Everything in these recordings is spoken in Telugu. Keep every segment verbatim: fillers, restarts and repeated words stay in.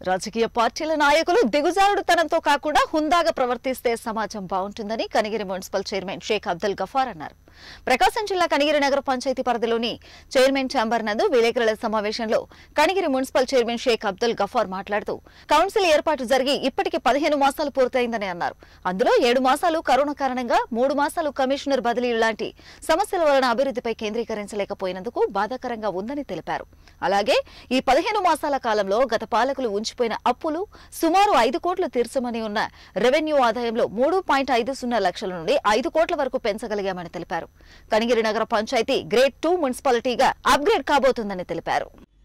రాజకీయ పార్టీల నాయకులు దిగుజారుడుతనంతో కాకుండా హుందాగా ప్రవర్తిస్తే సమాజం బాగుంటుందని కనిగిరి మున్సిపల్ చైర్మన్ షేక్ అబ్దుల్ గఫార్ అన్నారు. ప్రకాశం జిల్లా కనిగిరి నగర పంచాయతీ పరిధిలోని చైర్మన్ ఛాంబర్ నందు విలేకరుల సమావేశంలో కనిగిరి మున్సిపల్ చైర్మన్ షేక్ అబ్దుల్ గఫార్ మాట్లాడుతూ కౌన్సిల్ ఏర్పాటు జరిగి ఇప్పటికి పదిహేను మాసాలు పూర్తయిందని అన్నారు. అందులో ఏడు మాసాలు కరోనా కారణంగా, మూడు మాసాలు కమిషనర్ బదిలీ లాంటి సమస్యల వలన అభివృద్ధిపై కేంద్రీకరించలేకపోయినందుకు బాధాకరంగా ఉందని తెలిపారు. అలాగే ఈ పదిహేను మాసాల కాలంలో గత పాలకులు ఉంచిపోయిన అప్పులు సుమారు ఐదు కోట్లు తీర్చమని ఉన్న రెవెన్యూ ఆదాయంలో మూడు పాయింట్ ఐదు సున్నా లక్షల నుండి ఐదు కోట్ల వరకు పెంచగలిగామని తెలిపారు. కనిగిరి నగర పంచాయతీ గ్రేడ్ టూ మున్సిపాలిటీగా అప్గ్రేడ్ కాబోతుందని తెలిపారు.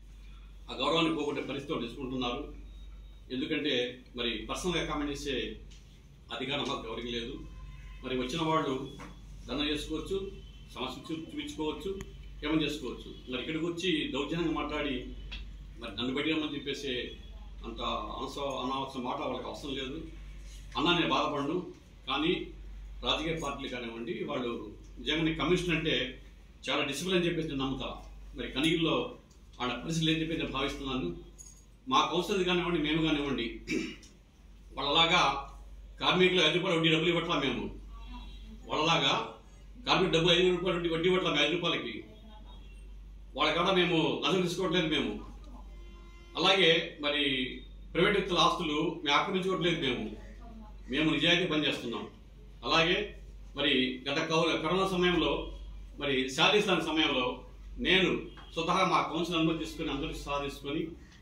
ఎందుకంటే మరి పర్సనల్గా కామెంట్ చేసే అధికారం మాకు ఎవరికి లేదు. మరి వచ్చిన వాళ్ళు దండం చేసుకోవచ్చు, సమస్య చూపించుకోవచ్చు, ఏమని చేసుకోవచ్చు. మరి ఇక్కడికి వచ్చి దౌర్జన్యంగా మాట్లాడి మరి నన్ను బయటమని చెప్పేసి అంత అనస అనవసరం మాట వాళ్ళకి అవసరం లేదు. అన్నా నేను బాధపడను, కానీ రాజకీయ పార్టీలు కానివ్వండి, వాళ్ళు నిజంగా కమిషన్ అంటే చాలా డిసిప్లిన్ అని చెప్పేసి నేను నమ్ముతా. మరి కనిగిరిలో వాళ్ళ పరిస్థితులు ఏం చెప్పేసి నేను భావిస్తున్నాను. మా కౌన్సిలర్ కానివ్వండి, మేము కానివ్వండి, వాళ్ళలాగా కార్మికులు ఐదు రూపాయలు వడ్డీ డబ్బులు ఇవ్వట్లా. మేము వాళ్ళలాగా కార్మిక డబ్బులు ఐదు రూపాయలు వడ్డీ ఇవ్వట్లా. మేము ఐదు రూపాయలకి వాళ్ళకన్నా మేము నజరు తీసుకోవట్లేదు. మేము అలాగే మరి ప్రైవేట్ వ్యక్తుల ఆస్తులు మేము ఆక్రమించుకోవట్లేదు. మేము మేము నిజాయితీ పనిచేస్తున్నాం. అలాగే మరి గత కరోనా సమయంలో మరి శారీస్తాన్ సమయంలో నేను స్వతహా మా కౌన్సిల్ అనుమతి తీసుకుని అందరికీ సలహా తీసుకొని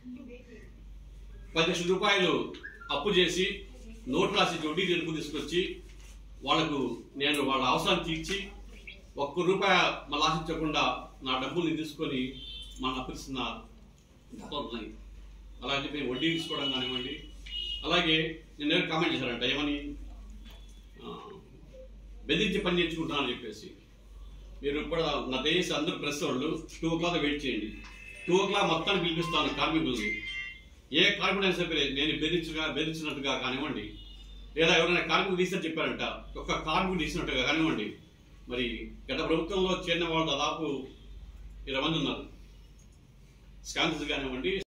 పది లక్షల రూపాయలు అప్పు చేసి నోట్ రాసి వడ్డీ జరుపు తీసుకొచ్చి వాళ్లకు నేను వాళ్ళ అవసరాన్ని తీర్చి ఒక్క రూపాయి మళ్ళీ ఆశించకుండా నా డబ్బుల్ని తీసుకొని మన అప్పిస్తున్న ఉన్నాయి. అలాగే మేము వడ్డీ తీసుకోవడం కానివ్వండి. అలాగే నేను ఎవరు కామెంట్ చేశారంట, ఏమని బెదిరించి పని నేర్చుకుంటానని చెప్పేసి. మీరు కూడా నా దయచేసి అందరూ ప్రెస్ వాళ్ళు టూ ఓ క్లాక్ వెయిట్ చేయండి. టూ ఓ క్లాక్ మొత్తాన్ని పిలిపిస్తాను కార్మికుల్ని. ఏ కార్మికుడు అయినా సరే నేను బెదిరించుగా బెదిరించినట్టుగా కానివ్వండి, లేదా ఎవరైనా కార్మికులు తీసినట్టు చెప్పారంట, ఒక్క కార్మికుడు తీసినట్టుగా కానివ్వండి. మరి గత ప్రభుత్వంలో చేరిన వాళ్ళు దాదాపు ఇరవై మంది ఉన్నారు. స్కాండల్స్ కానివ్వండి.